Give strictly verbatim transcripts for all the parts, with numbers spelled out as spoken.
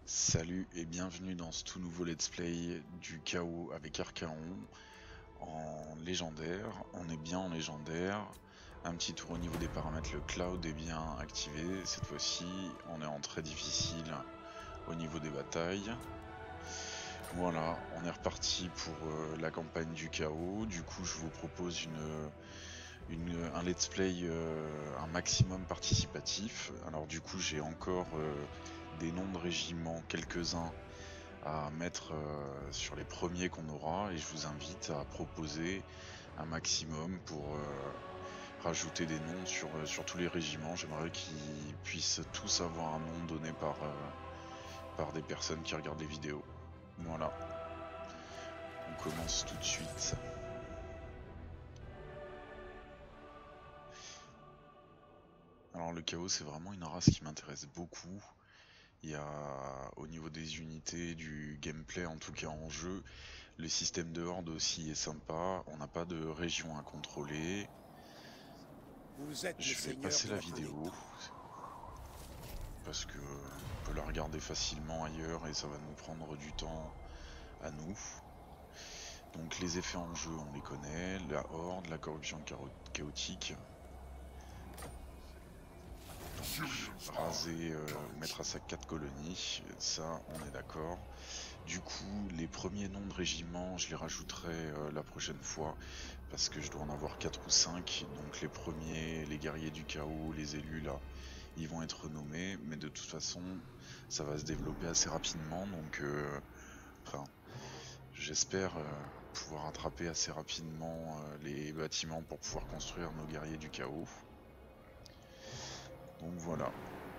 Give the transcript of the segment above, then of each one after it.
Salut et bienvenue dans ce tout nouveau let's play du chaos avec Archaon en légendaire. On est bien en légendaire. Un petit tour au niveau des paramètres, le cloud est bien activé. Cette fois-ci, on est en très difficile au niveau des batailles. Voilà, on est reparti pour euh, la campagne du chaos. Du coup, je vous propose une, une un let's play euh, un maximum participatif. Alors du coup, j'ai encore euh, des noms de régiments, quelques-uns à mettre euh, sur les premiers qu'on aura, et je vous invite à proposer un maximum pour euh, rajouter des noms sur, euh, sur tous les régiments. J'aimerais qu'ils puissent tous avoir un nom donné par, euh, par des personnes qui regardent les vidéos. Voilà, on commence tout de suite. Alors le chaos, c'est vraiment une race qui m'intéresse beaucoup. Il y a au niveau des unités, du gameplay en tout cas en jeu, le système de horde aussi est sympa. On n'a pas de région à contrôler. Vous êtes le Je vais seigneur passer de la la vidéo planète. parce que on peut la regarder facilement ailleurs et ça va nous prendre du temps à nous. Donc les effets en jeu, on les connaît, la horde, la corruption chaotique. Donc raser euh, ou mettre à sac quatre colonies, ça on est d'accord. Du coup, les premiers noms de régiments, je les rajouterai euh, la prochaine fois parce que je dois en avoir quatre ou cinq. Donc les premiers, les guerriers du chaos, les élus là, ils vont être nommés, mais de toute façon, ça va se développer assez rapidement, donc euh, enfin, j'espère euh, pouvoir attraper assez rapidement euh, les bâtiments pour pouvoir construire nos guerriers du chaos. Donc voilà.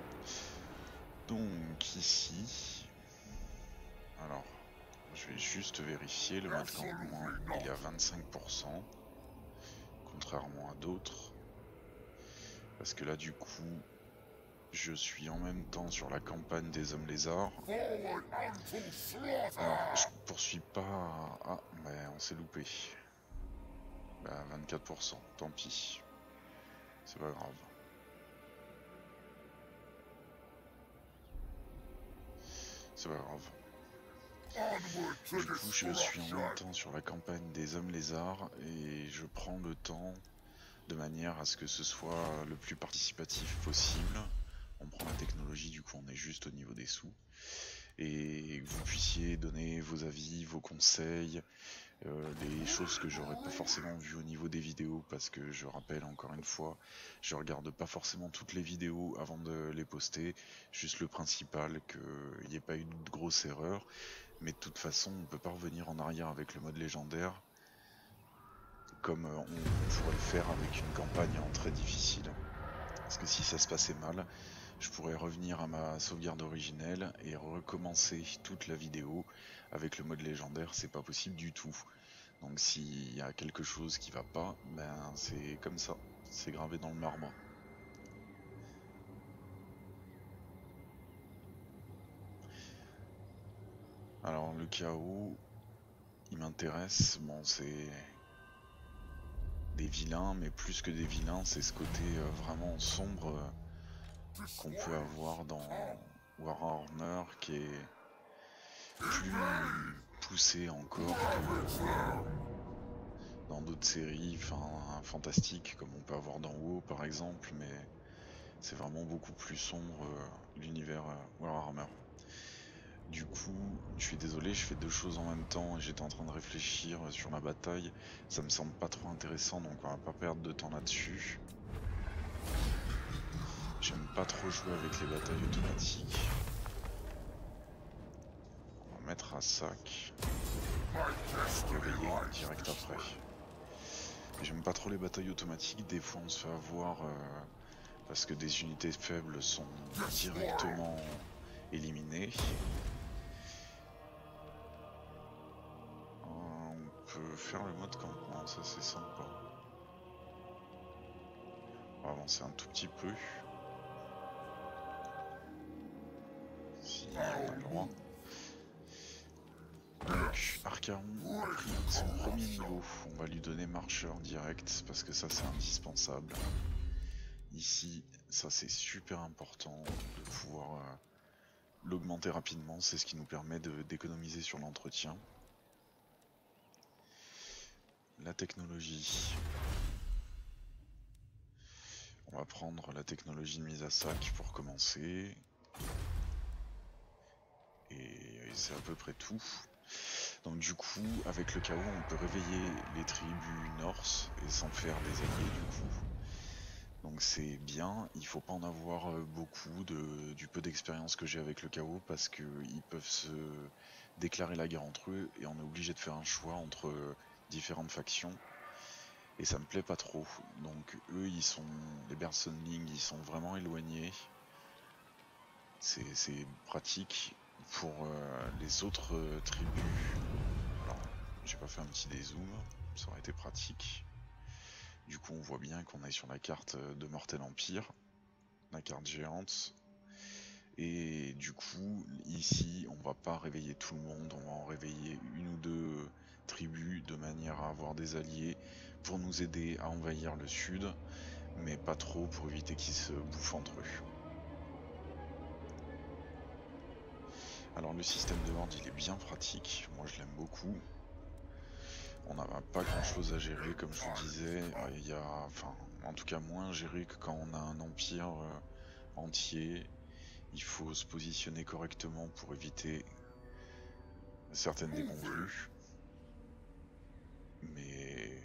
Donc ici, alors, je vais juste vérifier, le mode campement, il est à vingt-cinq pour cent, contrairement à d'autres, parce que là du coup, je suis en même temps sur la campagne des hommes lézards. Alors, je poursuis pas... Ah, mais on s'est loupé. Bah, vingt-quatre pour cent, tant pis. C'est pas grave. C'est pas grave. Du coup, je suis en même temps sur la campagne des hommes lézards et je prends le temps de manière à ce que ce soit le plus participatif possible. On prend la technologie, du coup on est juste au niveau des sous. Et que vous puissiez donner vos avis, vos conseils, euh, les choses que j'aurais pas forcément vues au niveau des vidéos, parce que je rappelle encore une fois, je regarde pas forcément toutes les vidéos avant de les poster, juste le principal, qu'il n'y ait pas eu de grosse erreur. Mais de toute façon, on peut pas revenir en arrière avec le mode légendaire, comme on pourrait le faire avec une campagne en très difficile. Parce que si ça se passait mal, je pourrais revenir à ma sauvegarde originelle et recommencer toute la vidéo avec le mode légendaire, c'est pas possible du tout. Donc s'il y a quelque chose qui va pas, ben c'est comme ça, c'est gravé dans le marbre. Alors le chaos, il m'intéresse, bon c'est des vilains, mais plus que des vilains, c'est ce côté euh, vraiment sombre euh, qu'on peut avoir dans Warhammer qui est plus poussé encore que dans d'autres séries, enfin fantastiques comme on peut avoir dans WoW par exemple, mais c'est vraiment beaucoup plus sombre euh, l'univers euh, Warhammer. Du coup, je suis désolé, je fais deux choses en même temps et j'étais en train de réfléchir sur la bataille. Ça me semble pas trop intéressant, donc on va pas perdre de temps là-dessus. J'aime pas trop jouer avec les batailles automatiques. On va mettre à sac. Réveiller direct après. J'aime pas trop les batailles automatiques, des fois on se fait avoir euh, parce que des unités faibles sont directement éliminées. Euh, on peut faire le mode campement, ça c'est sympa. On va avancer un tout petit peu. Si on a le droit. Donc Archaon a pris son premier niveau, on va lui donner marcheur direct parce que ça c'est indispensable. Ici, ça c'est super important de pouvoir euh, l'augmenter rapidement, c'est ce qui nous permet d'économiser sur l'entretien. La technologie. On va prendre la technologie de mise à sac pour commencer. Et c'est à peu près tout. Donc du coup, avec le chaos, on peut réveiller les tribus north et s'en faire des alliés du coup. Donc c'est bien, il faut pas en avoir beaucoup de, du peu d'expérience que j'ai avec le chaos parce qu'ils peuvent se déclarer la guerre entre eux et on est obligé de faire un choix entre différentes factions. Et ça me plaît pas trop. Donc eux, ils sont, les Bersonling, ils sont vraiment éloignés. C'est pratique. Pour euh, les autres euh, tribus, alors j'ai pas fait un petit dézoom, ça aurait été pratique. Du coup on voit bien qu'on est sur la carte de Mortel Empire, la carte géante. Et du coup ici on va pas réveiller tout le monde, on va en réveiller une ou deux tribus de manière à avoir des alliés pour nous aider à envahir le sud, mais pas trop pour éviter qu'ils se bouffent entre eux. Alors le système de horde il est bien pratique, moi je l'aime beaucoup. On n'a pas grand chose à gérer comme je vous disais, il y a, enfin en tout cas moins à gérer que quand on a un empire euh, entier. Il faut se positionner correctement pour éviter certaines déconvenues. Mais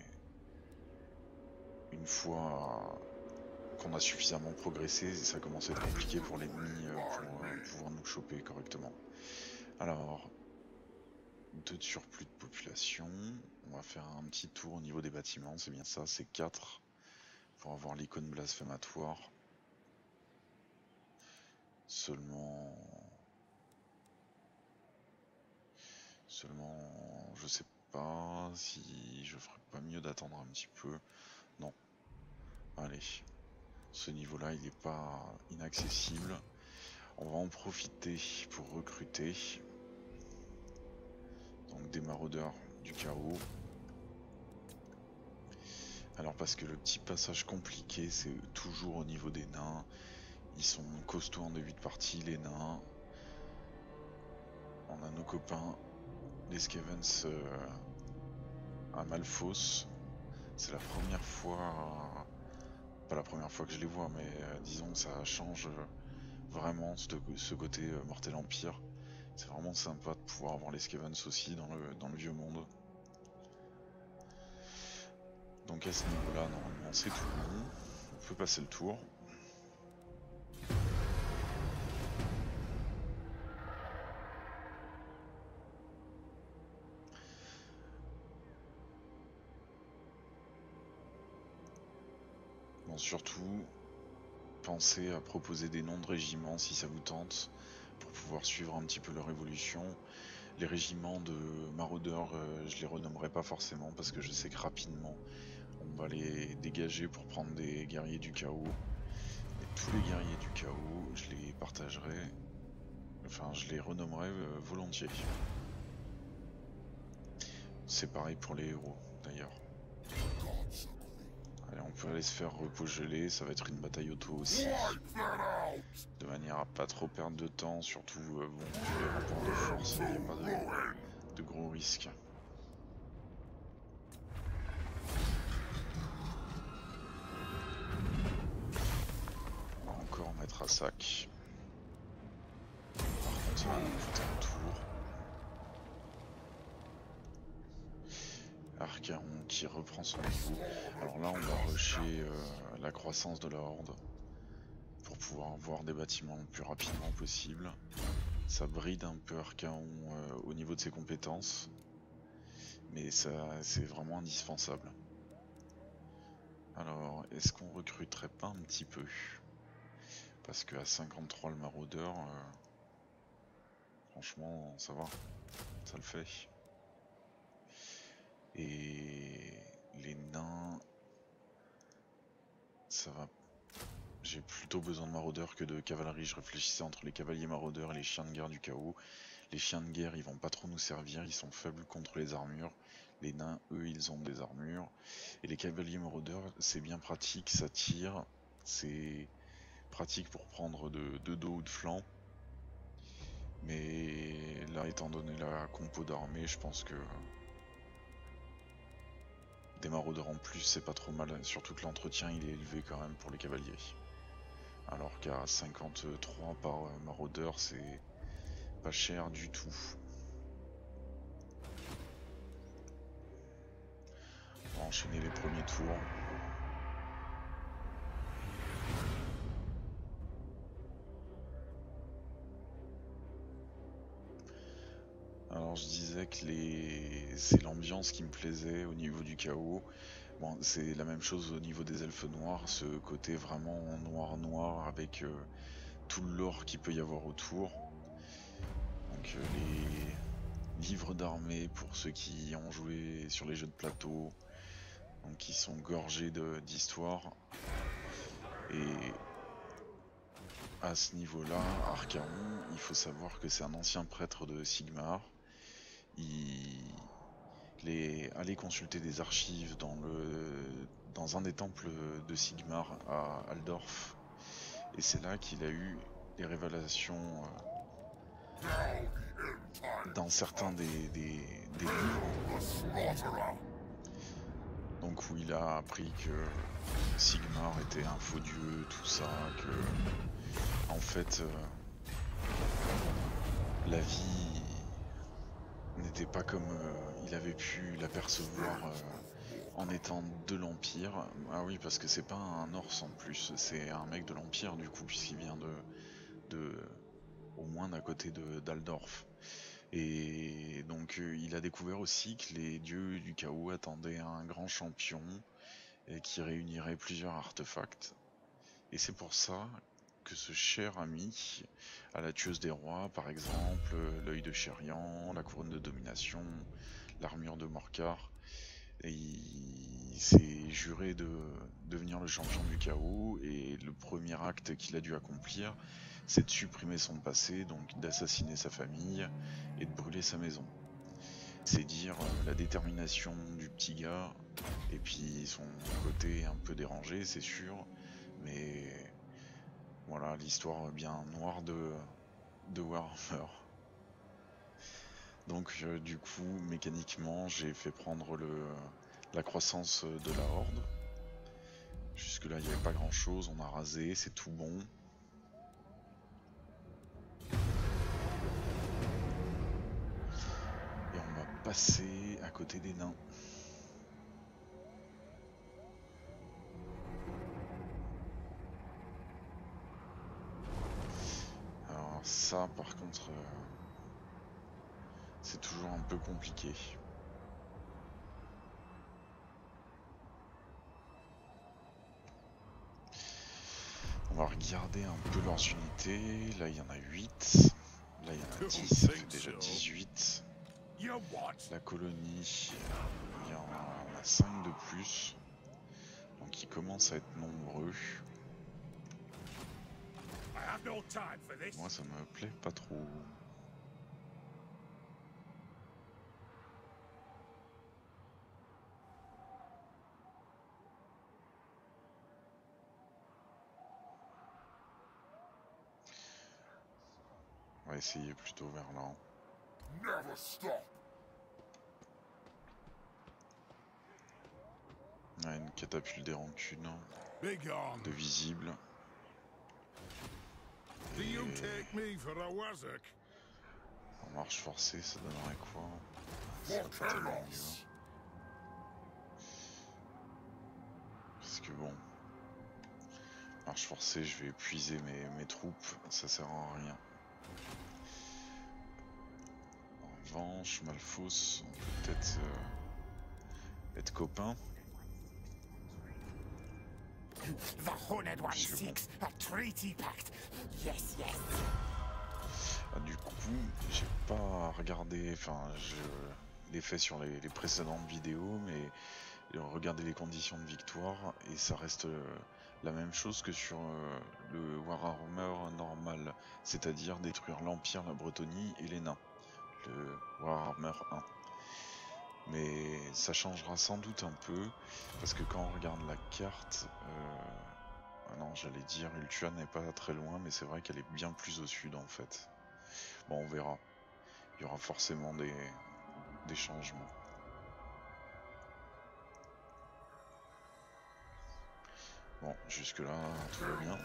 une fois qu'on a suffisamment progressé, ça commence à être compliqué pour l'ennemi pour euh, pouvoir nous choper correctement. Alors, deux de surplus de population. On va faire un petit tour au niveau des bâtiments, c'est bien ça, c'est quatre pour avoir l'icône blasphématoire. Seulement... Seulement... Je sais pas si je ferais pas mieux d'attendre un petit peu. Non. Allez. Ce niveau-là, il n'est pas inaccessible. On va en profiter pour recruter. Donc des maraudeurs du chaos. Alors parce que le petit passage compliqué, c'est toujours au niveau des nains. Ils sont costauds en début de partie, les nains. On a nos copains, les Skavens euh, à Malphos. C'est la première fois... Euh, pas la première fois que je les vois, mais euh, disons que ça change vraiment ce, ce côté euh, Mortel Empire. C'est vraiment sympa de pouvoir avoir les Skavens aussi dans le, dans le vieux monde. Donc à ce niveau-là, normalement c'est tout bon. On peut passer le tour. Bon, surtout, pensez à proposer des noms de régiments si ça vous tente, pour pouvoir suivre un petit peu leur évolution. Les régiments de maraudeurs, euh, je les renommerai pas forcément parce que je sais que rapidement on va les dégager pour prendre des guerriers du chaos. Et tous les guerriers du chaos, je les partagerai, enfin je les renommerai euh, volontiers. C'est pareil pour les héros d'ailleurs. Allez, on peut aller se faire repos gelé, ça va être une bataille auto aussi. De manière à pas trop perdre de temps, surtout euh, bon, les rapports de force, il n'y a pas de, de gros risques. On va encore mettre à sac. Par contre, ça va nous coûter un tour. Archaon qui reprend son niveau. Alors là, on va rusher euh, la croissance de la horde pour pouvoir voir des bâtiments le plus rapidement possible. Ça bride un peu Archaon euh, au niveau de ses compétences, mais ça c'est vraiment indispensable. Alors, est-ce qu'on recruterait pas un petit peu? Parce qu'à cinquante-trois le maraudeur, euh, franchement, ça va, ça le fait. Et les nains, ça va. J'ai plutôt besoin de maraudeurs que de cavalerie. Je réfléchissais entre les cavaliers maraudeurs et les chiens de guerre du chaos. Les chiens de guerre, ils vont pas trop nous servir, ils sont faibles contre les armures. Les nains, eux, ils ont des armures. Et les cavaliers maraudeurs, c'est bien pratique, ça tire. C'est pratique pour prendre de, de dos ou de flanc. là, étant donné la compo d'armée, je pense que des maraudeurs en plus, c'est pas trop mal. Surtout que l'entretien, il est élevé quand même pour les cavaliers. Alors qu'à cinquante-trois par maraudeur, c'est pas cher du tout. On va enchaîner les premiers tours. Alors je disais que les... c'est l'ambiance qui me plaisait au niveau du chaos. Bon, c'est la même chose au niveau des elfes noirs, ce côté vraiment noir-noir avec euh, tout le lore qu'il peut y avoir autour. Donc euh, les livres d'armée pour ceux qui ont joué sur les jeux de plateau, donc qui sont gorgés d'histoire. Et à ce niveau-là, Archaon, il faut savoir que c'est un ancien prêtre de Sigmar. Il, il est allé consulter des archives dans, le, dans un des temples de Sigmar à Aldorf. Et c'est là qu'il a eu les révélations euh, dans certains des, des, des livres. Donc où il a appris que Sigmar était un faux dieu, tout ça, que en fait euh, la vie n'était pas comme euh, il avait pu l'apercevoir euh, en étant de l'Empire. Ah oui, parce que c'est pas un Norse en plus, c'est un mec de l'Empire du coup, puisqu'il vient de, de au moins d'à côté d'Aldorf. Et donc euh, il a découvert aussi que les dieux du chaos attendaient un grand champion et qui réunirait plusieurs artefacts. Et c'est pour ça que ce cher ami à la tueuse des rois, par exemple, l'œil de Chérian, la couronne de domination, l'armure de Morcar, et il s'est juré de devenir le champion du chaos, et le premier acte qu'il a dû accomplir, c'est de supprimer son passé, donc d'assassiner sa famille et de brûler sa maison. C'est dire la détermination du petit gars, et puis son côté un peu dérangé, c'est sûr, mais voilà, l'histoire bien noire de, de Warhammer. Donc euh, du coup, mécaniquement, j'ai fait prendre le, la croissance de la horde. Jusque là, il n'y avait pas grand chose, on a rasé, c'est tout bon. Et on va passer à côté des nains. Alors ça, par contre, euh, c'est toujours un peu compliqué. On va regarder un peu leurs unités. Là, il y en a huit. Là, il y en a dix, ça fait déjà dix-huit. La colonie, il y en a cinq de plus. Donc ils commencent à être nombreux. Moi, ça me plaît pas trop. On va essayer plutôt vers là. On a une catapulte des rancunes de visible. Et en marche forcée, ça donnerait quoi? Ça serait pas tellement mieux. Parce que bon, marche forcée, je vais épuiser mes, mes troupes, ça sert à rien. En revanche, Malfos, on peut peut-être euh, être copains. The Horned One seeks a treaty pact. Yes, yes. Ah, du coup, j'ai pas regardé, enfin, je l'ai fait sur les, les précédentes vidéos, mais regardez les conditions de victoire et ça reste euh, la même chose que sur euh, le Warhammer normal, c'est-à-dire détruire l'Empire, la Bretonie et les nains, le Warhammer un. Mais ça changera sans doute un peu, parce que quand on regarde la carte, euh... ah non, j'allais dire Ultua n'est pas très loin, mais c'est vrai qu'elle est bien plus au sud en fait. Bon, on verra. il y aura forcément des, des changements. Bon, jusque là, tout va bien.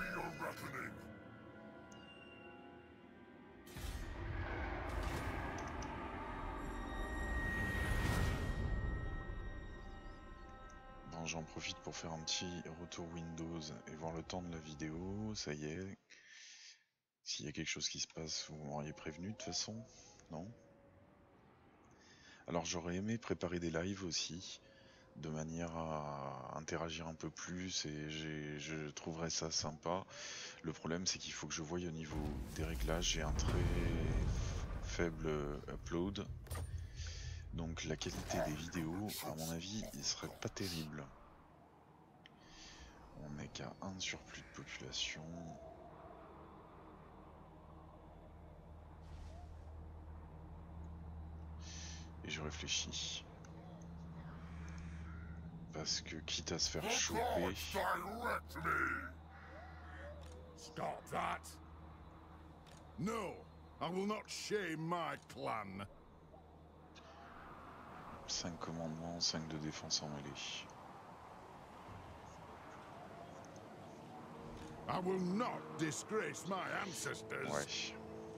Bon, j'en profite pour faire un petit retour Windows et voir le temps de la vidéo. Ça y est. S'il y a quelque chose qui se passe, vous m'auriez prévenu de toute façon, non? Alors j'aurais aimé préparer des lives aussi, de manière à interagir un peu plus, et je trouverais ça sympa. Le problème c'est qu'il faut que je voie au niveau des réglages, j'ai un très faible upload, donc la qualité des vidéos, à mon avis, il serait pas terrible. On n'est qu'à un surplus de population. Et je réfléchis. Parce que quitte à se faire choper... Stop that! No, I will not shame my clan. cinq commandements, cinq de défense en mêlée. I will not disgrace my ancestors. Ouais.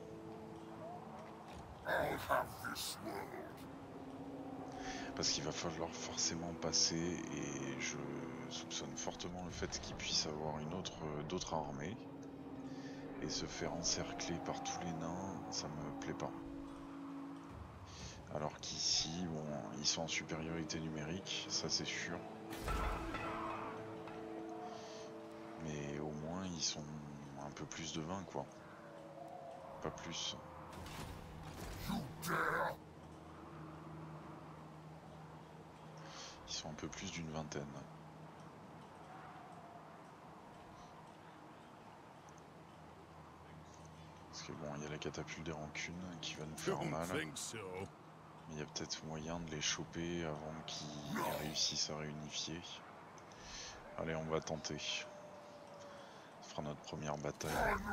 I'll have this world. Parce qu'il va falloir forcément passer, et je soupçonne fortement le fait qu'il puisse avoir une autre, d'autres armées, et se faire encercler par tous les nains, ça me plaît pas. Alors qu'ici, bon, ils sont en supériorité numérique, ça c'est sûr. Mais au moins ils sont un peu plus de vingt, quoi. Pas plus. Ils sont un peu plus d'une vingtaine. Parce que bon, il y a la catapulte des rancunes qui va nous faire mal. Mais il y a peut-être moyen de les choper avant qu'ils réussissent à réunifier. Allez, on va tenter. Ça fera notre première bataille.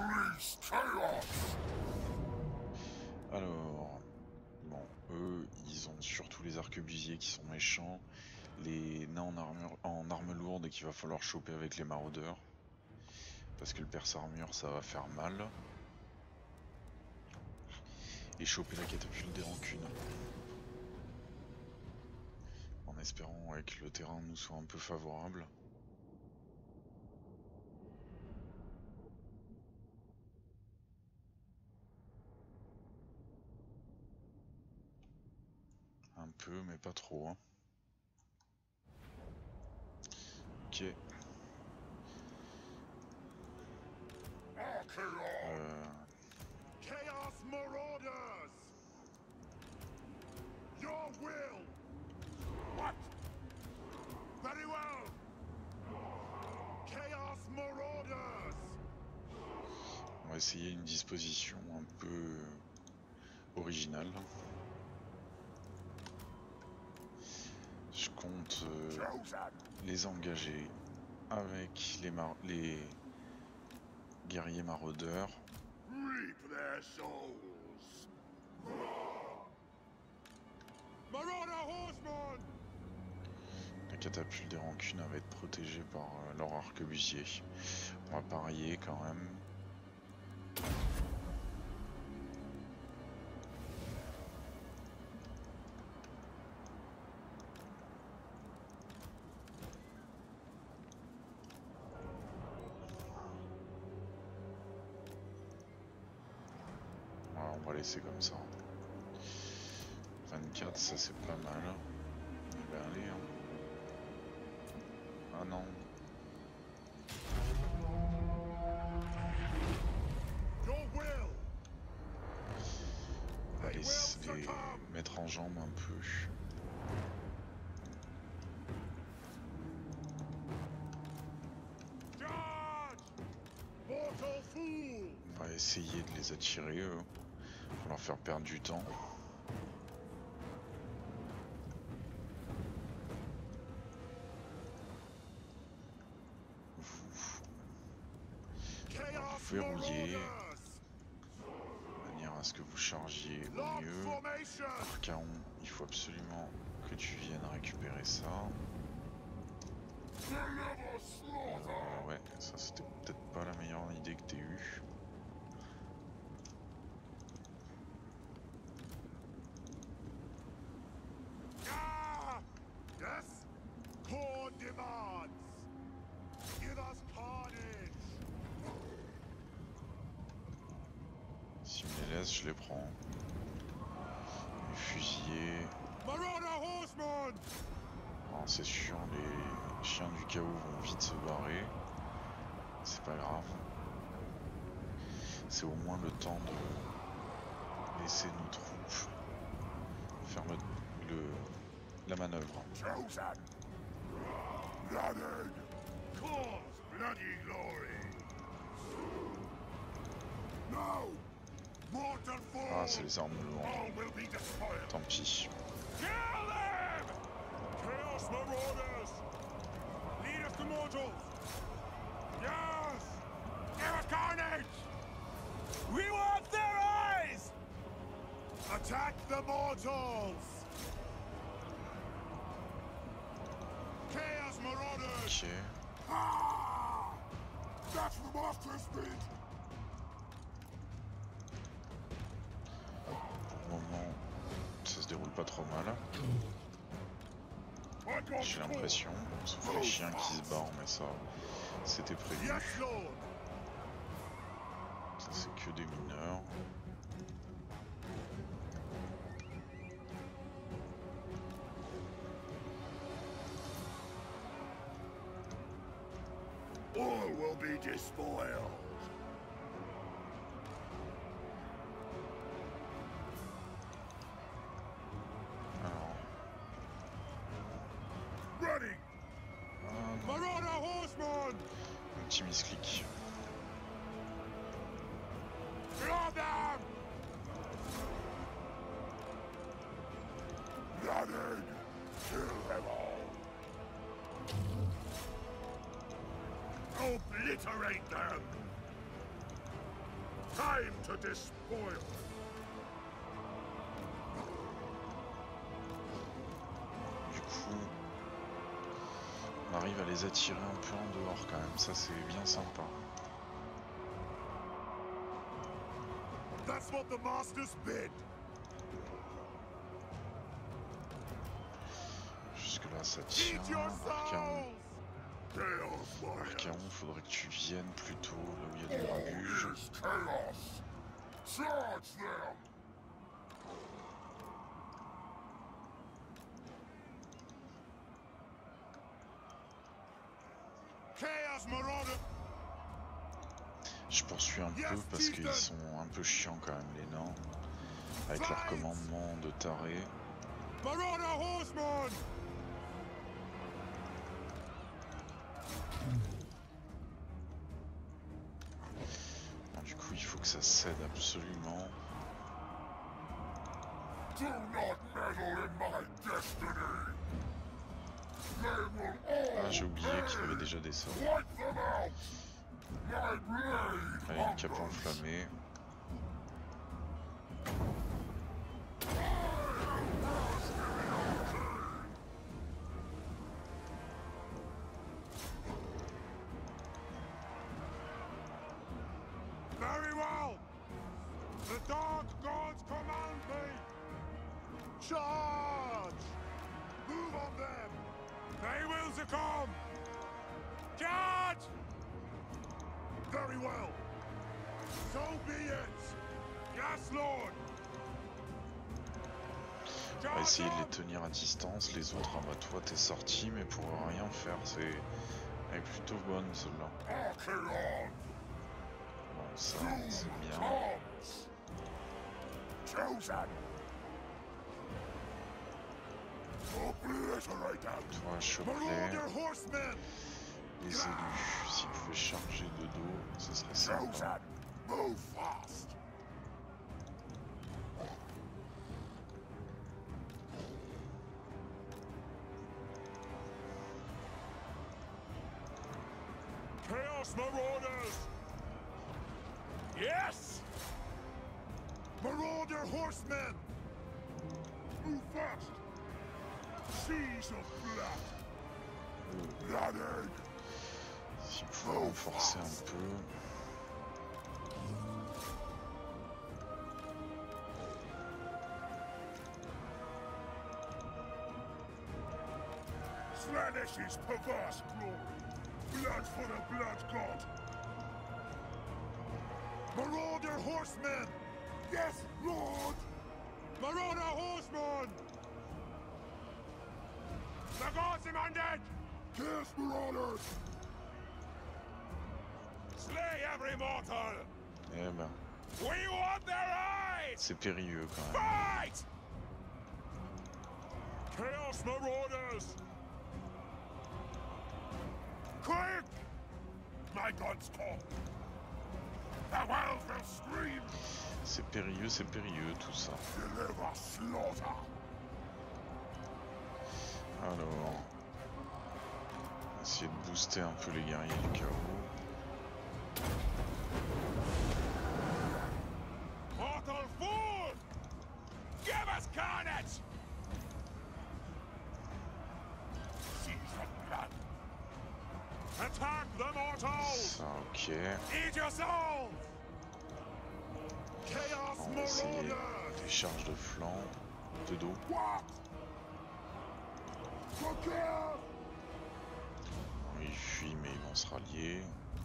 Alors, bon, eux, ils ont surtout les arquebusiers qui sont méchants. Les nains en armure, en armes lourdes qu'il va falloir choper avec les maraudeurs. Parce que le perce armure, ça va faire mal. Et choper la catapulte des rancunes. En espérant ouais, que le terrain nous soit un peu favorable. Un peu, mais pas trop. Hein. Ok. Euh... Chaos Marauders! Your will! What? Very well! Chaos Marauders! On va essayer une disposition un peu originale. Je compte euh, les engager avec les, mar les guerriers maraudeurs. Reap their souls! Marauder horsemen! La catapulte des rancunes va être protégée par euh, leur arquebusier. On va parier quand même. Voilà, on va laisser comme ça. vingt-quatre, ça c'est pas mal. On va aller. Hein. Ah non. On va les, les mettre en jambe un peu. On va essayer de les attirer eux, pour leur faire perdre du temps. Vous verrouiller de manière à ce que vous chargiez au mieux. Archaon, il faut absolument que tu viennes récupérer ça. Euh, ouais, ça c'était peut-être pas la meilleure idée que t'aies eue. Si me les laisse, je les prends. Les fusillés. C'est sûr, les chiens du chaos vont vite se barrer. C'est pas grave. C'est au moins le temps de laisser nos troupes faire le, le, la manœuvre. Ah, c'est les armes lourdes. Tant pis. Chaos Marauders! Lead us to mortals! Yes! Give us carnage! We want their eyes! Attack the mortals! Chaos Marauders! Ok. Ah! That's the master's speed! Pour le moment, ça se déroule pas trop mal. J'ai l'impression, sauf les chiens qui se barrent, mais ça, c'était prévu. Ça, c'est que des mineurs. All will be despoiled. Un petit misclic. Obliterate them. Time to despoil. Du coup, on arrive à les attirer un peu en dehors quand même, ça c'est bien sympa. That's what the masters bid. Jusque là ça tient. Archaon. Archaon, faudrait que tu viennes plutôt là où il y a du grabuge. Je poursuis un peu parce qu'ils sont un peu chiants quand même les nains, avec leur commandement de taré. Bon, du coup il faut que ça cède absolument. Ah, j'ai oublié qu'il avait déjà des sorts. Allez, une cape enflammée. Very well. The dark gods command me. Charge! Move on them. They will succumb. Charge! Very well. So be it. Yes, Lord. On va essayer de les tenir à distance. Les autres, ah bah toi t'es sorti, mais pour rien faire, c'est... Elle est plutôt bonne celle-là. Bon, ça, c'est bien. Toi, chope-les. Les élus, s'ils pouvaient charger de dos, ce serait sympa. Chaos Marauders! Yes! Marauder horsemen! Move fast! Seas of blood! Blood egg! S'il pouvait renforcer un peu. Slanish's perverse glory! Blood for the blood god! Marauder horsemen! Yes, Lord! Marauder horsemen! The gods demanded! Yes, Marauders! Slay every mortal! Eh ben, We want their eyes! c'est périlleux quand même. Fight! Chaos Marauders! Quick! My gods call! The world will scream! C'est périlleux, c'est périlleux tout ça. Deliver slaughter! Alors, on va essayer de booster un peu les guerriers du chaos. Mortal fool! Give us carnage! Seas of blood! Attack the mortals! Ça, ok. Eat your souls! Chaos On va essayer Marauders! des charges de flanc, de dos. What? Procure! Ils fuient mais ils vont se rallier.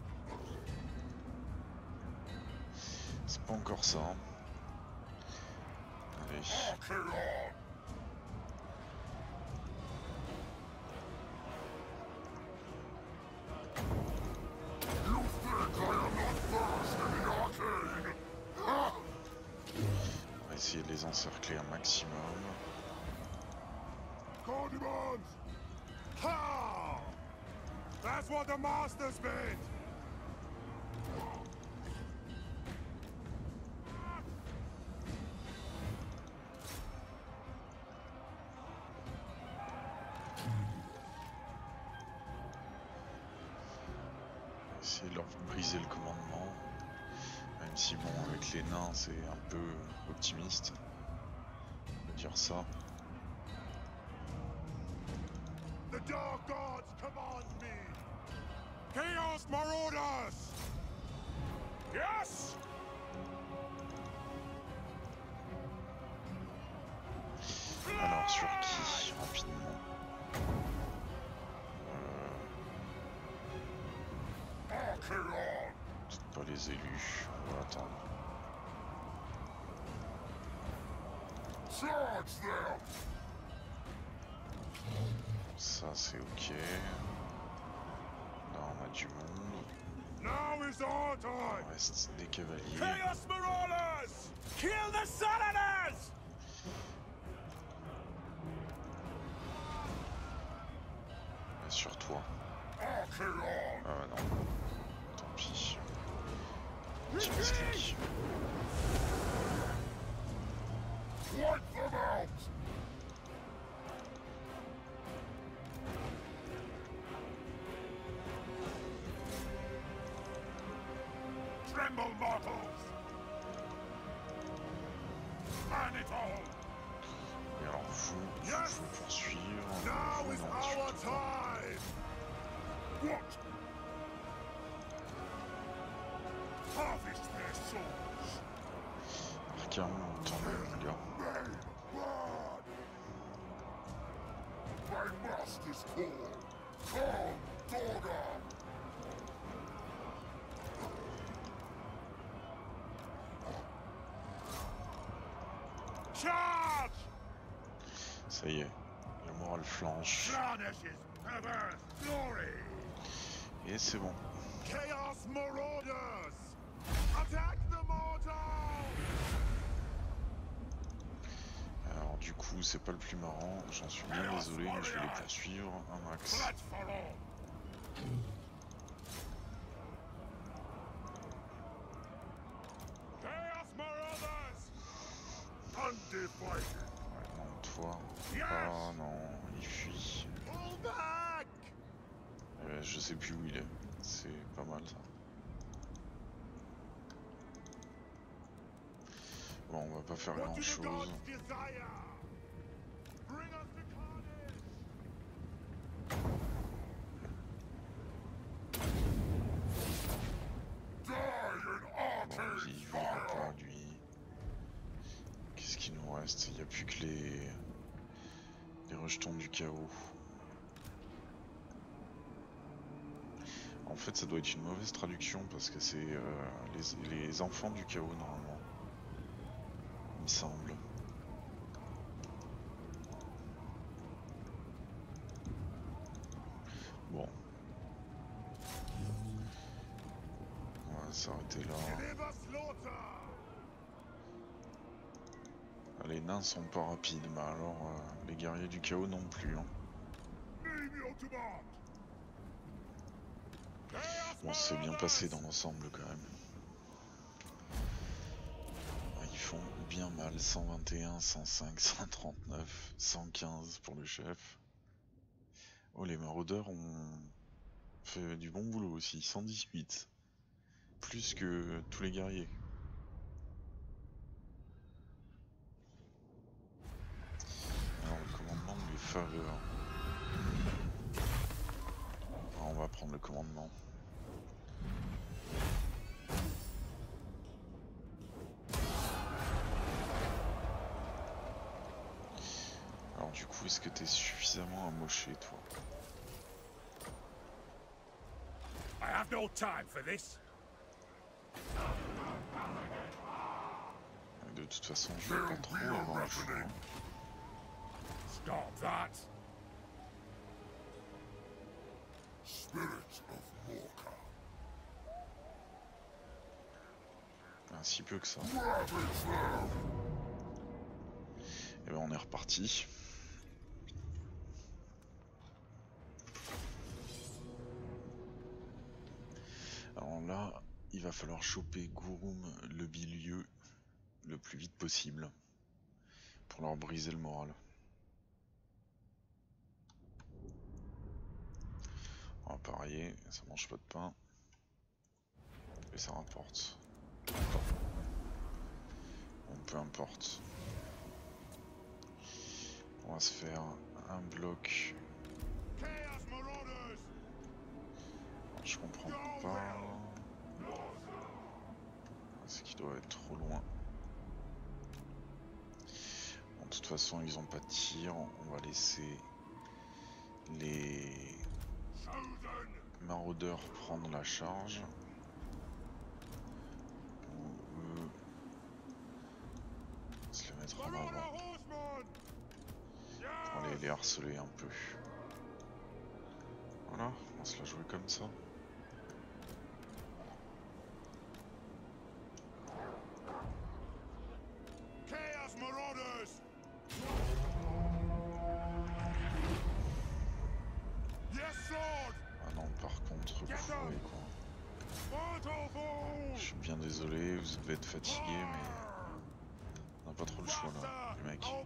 C'est pas encore ça. Allez. You think I am not versed in the arcane? Ah! On va essayer de les encercler un maximum. Condiments! Ha! That's what the masters meant! Essayer de leur briser le commandement. Même si bon, avec les nains c'est un peu optimiste de dire ça. The Dark Gods command me! Chaos Marauders! Yes! Alors sur qui rapidement? Archeon! Peut-être pas les élus, on va attendre. Charge them! Ça c'est ok. Là on a du monde. Now is our time! Il reste des cavaliers. Chaos Marauders! Kill the Southerners! Sur toi. Archeon! Ah non. Tant pis. Petit misclic. Wipe them out! Tremble, mortals! Burn it all! Et alors vous, Yes! je veux poursuivre. Now Vous, is non, our surtout pas. time! What? Harvest their souls! Arkham, tant mieux, mon gars. May blood! My master's call! Come, Dorga! Charge! Ça y est, la morale flanche. Slanish's perverse glory! Et c'est bon. Chaos Marauders! Attack the mortals! Alors du coup, c'est pas le plus marrant. J'en suis bien désolé, mais je vais les poursuivre un max. Blood for all! Chaos Marauders! Undivided! Ouais, non, toi. Yes! Ah non, il fuit. Pull back! Euh, je sais plus où il est. C'est pas mal ça. Bon, on va pas faire grand chose. Bon, il vivra pas lui. Qu'est-ce qu'il nous reste? Il n'y a plus que les... les rejetons du chaos. En fait, ça doit être une mauvaise traduction parce que c'est euh, les, les enfants du chaos normalement. Il me semble. Bon. On va s'arrêter là. Ah, les nains sont pas rapides, mais alors euh, les guerriers du chaos non plus. Hein. Bon, c'est bien passé dans l'ensemble quand même. Ils font bien mal, cent vingt et un, cent cinq, cent trente-neuf, cent quinze pour le chef. Oh, les maraudeurs ont fait du bon boulot aussi, cent dix-huit. Plus que tous les guerriers. Alors, le commandement de les faveurs. Alors, on va prendre le commandement. Alors du coup, est-ce que t'es suffisamment amoché, toi? I have no time for this. De toute façon, je vais pas trop avant le choix. Stop that. Un si peu que ça. Et ben on est reparti. Alors là, il va falloir choper Gourum le bilieux le plus vite possible pour leur briser le moral. On va parier, ça mange pas de pain. Et ça rapporte. Bon, peu importe. On va se faire un bloc. Alors, je comprends pas. C'est qu'il doit être trop loin. Bon, de toute façon, ils ont pas de tir. On va laisser les maraudeurs prendre la charge. Ou eux se les mettre en avant. Pour aller les harceler un peu. Voilà, on va se la jouer comme ça. Ah non, par contre, vous voyez quoi. Je suis bien désolé, vous devez être fatigué, mais on n'a pas trop le choix là, les mecs.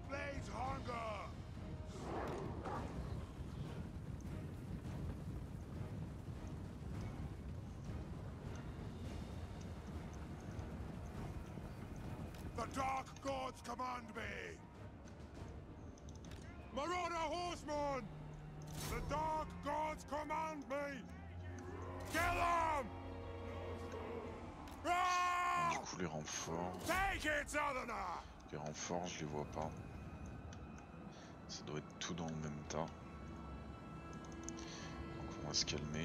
The Dark Gods command me! Marauder horseman! The Dark Gods command me! Kill them! Ah! Du coup, les renforts, Take it, Southerner! les renforts, je les vois pas. Ça doit être tout dans le même tas. Donc on va se calmer.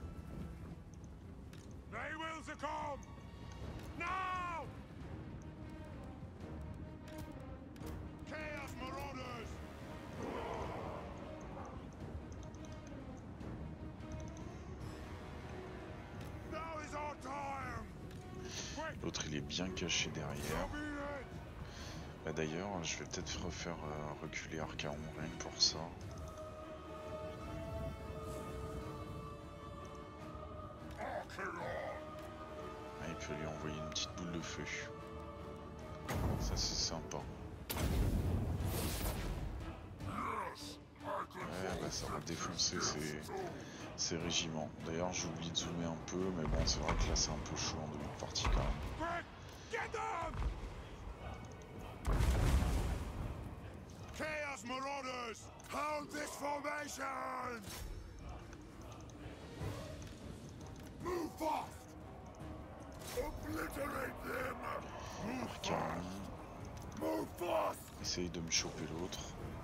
They will succumb! Now! Chaos Marauders! Now is our time! L'autre il est bien caché derrière. Bah, d'ailleurs, je vais peut-être refaire euh, reculer Archaon rien que pour ça. Ah, il peut lui envoyer une petite boule de feu. Ça c'est sympa. Ouais, bah, ça va défoncer ces, ces régiments. D'ailleurs, j'oublie de zoomer un peu, mais bon, c'est vrai que là c'est un peu chaud en début de partie quand même. Chaos Marauders! Hold this formation! Move fast! Obliterate them! Move fast! Arcani. Move fast! Essaye de me choper l'autre.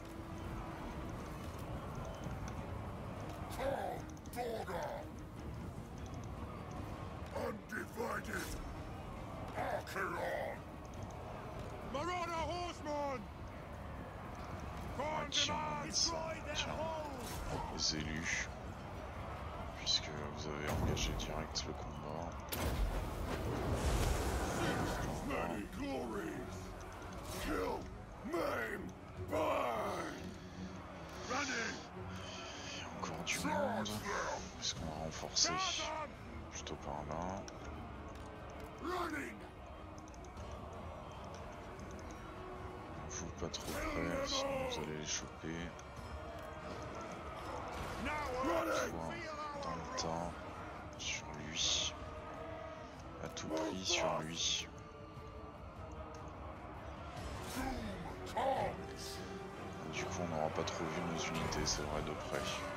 Calm order! Undivided! Archeron! Marauder Horseman! Arcani, ça tient les élus. Puisque vous avez engagé direct le combat. Many glories! Kill, maim, bind! Running! Il y a encore du monde. Est-ce qu'on va renforcer plutôt par là? Running! Vous pas trop près, sinon vous allez les choper. Toi, dans le tas, sur lui. À tout prix sur lui. Du coup, on n'aura pas trop vu nos unités, c'est vrai, de près.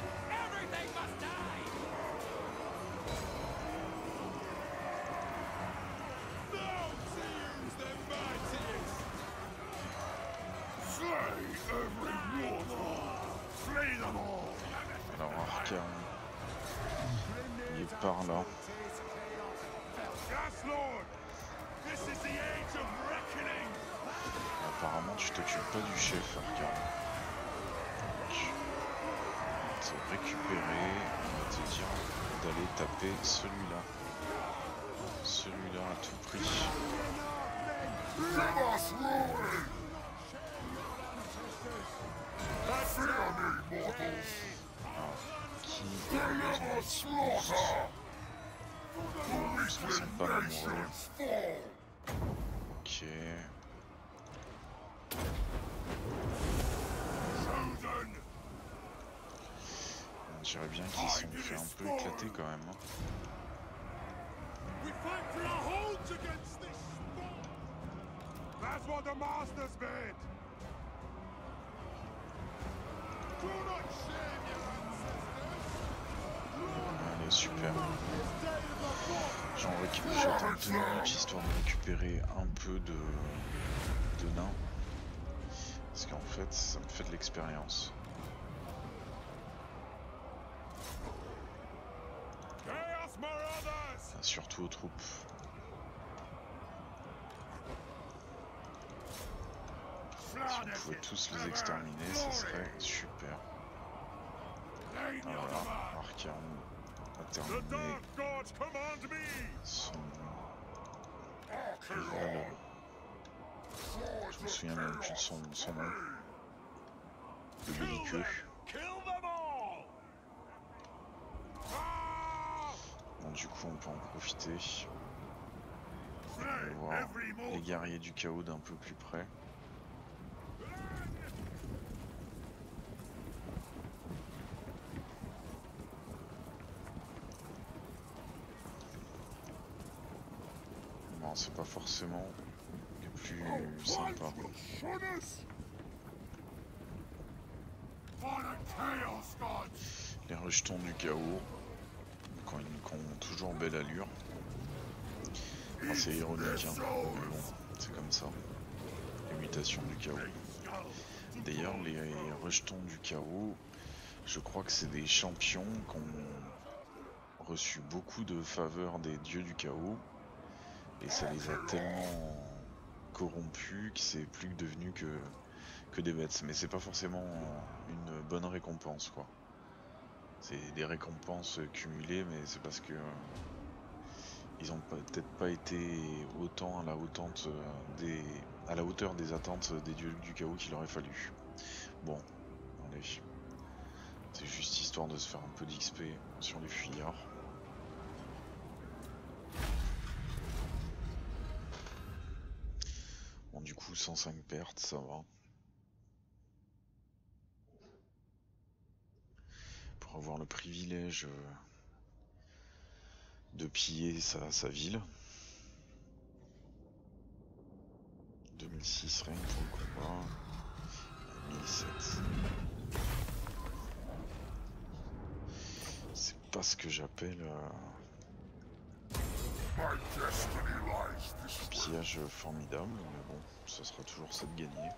Alors Arcane, il est par là. Apparemment tu t'occupes pas du chef Arcane. On va te récupérer, on va te dire d'aller taper celui-là. Celui-là à tout prix. Alors, qui a besoin d'explosion? Ils ne sont pas nombreux. Ok. On dirait bien qu'ils sont fait un peu éclater quand même. Hein. Allez, super. J'en récupère, j'attends deux minutes histoire de récupérer un peu de, de nains. Parce qu'en fait, ça me fait de l'expérience. Enfin, surtout aux troupes. Si on pouvait tous les exterminer, ça serait super. Voilà, Arcane a terminé son rival. Je me souviens même plus de son, son nom. Le belliqueux. Bon, du coup, on peut en profiter. On va voir les guerriers du chaos d'un peu plus près. Bon, c'est pas forcément les plus sympas. Les rejetons du chaos, quand ils ont toujours belle allure. Enfin, c'est ironique, hein, mais bon, c'est comme ça. Les mutations du chaos. D'ailleurs, les rejetons du chaos, je crois que c'est des champions qui ont reçu beaucoup de faveurs des dieux du chaos. Et ça les a tellement corrompus que c'est plus devenu que, que des bêtes. Mais c'est pas forcément une bonne récompense, quoi. C'est des récompenses cumulées, mais c'est parce que euh, ils ont peut-être pas été autant à la, hautante des, à la hauteur des attentes des dieux du chaos qu'il aurait fallu. Bon, allez. C'est juste histoire de se faire un peu d'X P sur les fuyards. Bon, du coup, cent cinq pertes, ça va. Pour avoir le privilège de piller sa, sa ville. De deux mille six rien que pour le combat. mille sept. C'est pas ce que j'appelle euh, un pillage formidable, mais bon, ça sera toujours ça de gagner.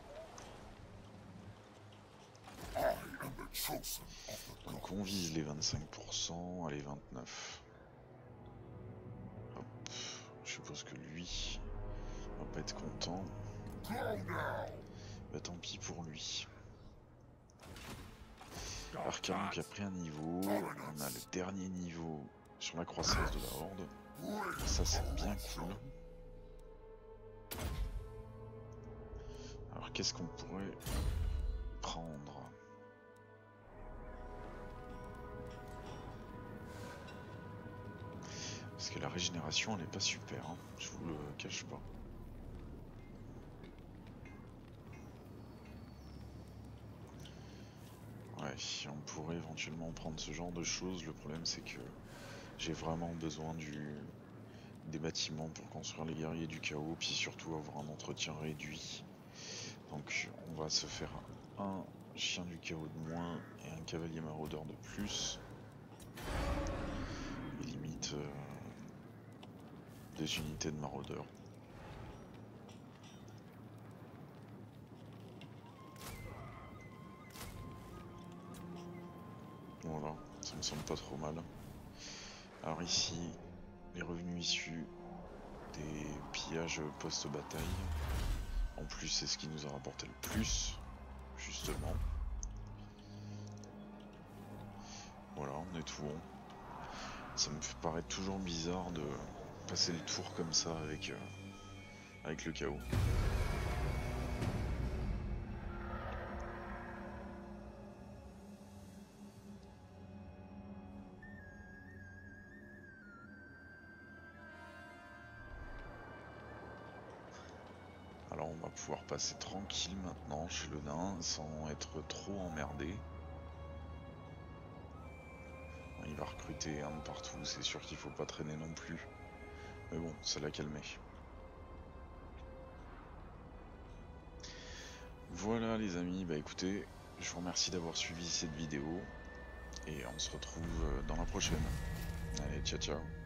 Donc on vise les vingt-cinq pour cent, allez vingt-neuf. Hop, je suppose que lui va pas être content. Bah tant pis pour lui. Arcanum qui a pris un niveau, on a le dernier niveau sur la croissance de la horde. Ça c'est bien cool. Alors qu'est-ce qu'on pourrait prendre? Parce que la régénération elle est pas super, hein, je vous le cache pas. Ouais, on pourrait éventuellement prendre ce genre de choses, le problème c'est que j'ai vraiment besoin du... des bâtiments pour construire les guerriers du chaos, puis surtout avoir un entretien réduit. Donc on va se faire un chien du chaos de moins et un cavalier maraudeur de plus. Et limite euh, des unités de maraudeurs. Voilà, ça me semble pas trop mal. Alors ici, les revenus issus des pillages post-bataille. En plus, c'est ce qui nous a rapporté le plus, justement. Voilà, on est tout bon. Ça me paraît toujours bizarre de passer le tour comme ça avec, euh, avec le chaos. Alors on va pouvoir passer tranquille maintenant chez le nain sans être trop emmerdé. Il va recruter un de partout, c'est sûr qu'il faut pas traîner non plus. Mais bon, ça l'a calmé. Voilà les amis, bah écoutez, je vous remercie d'avoir suivi cette vidéo. Et on se retrouve dans la prochaine. Allez, ciao ciao.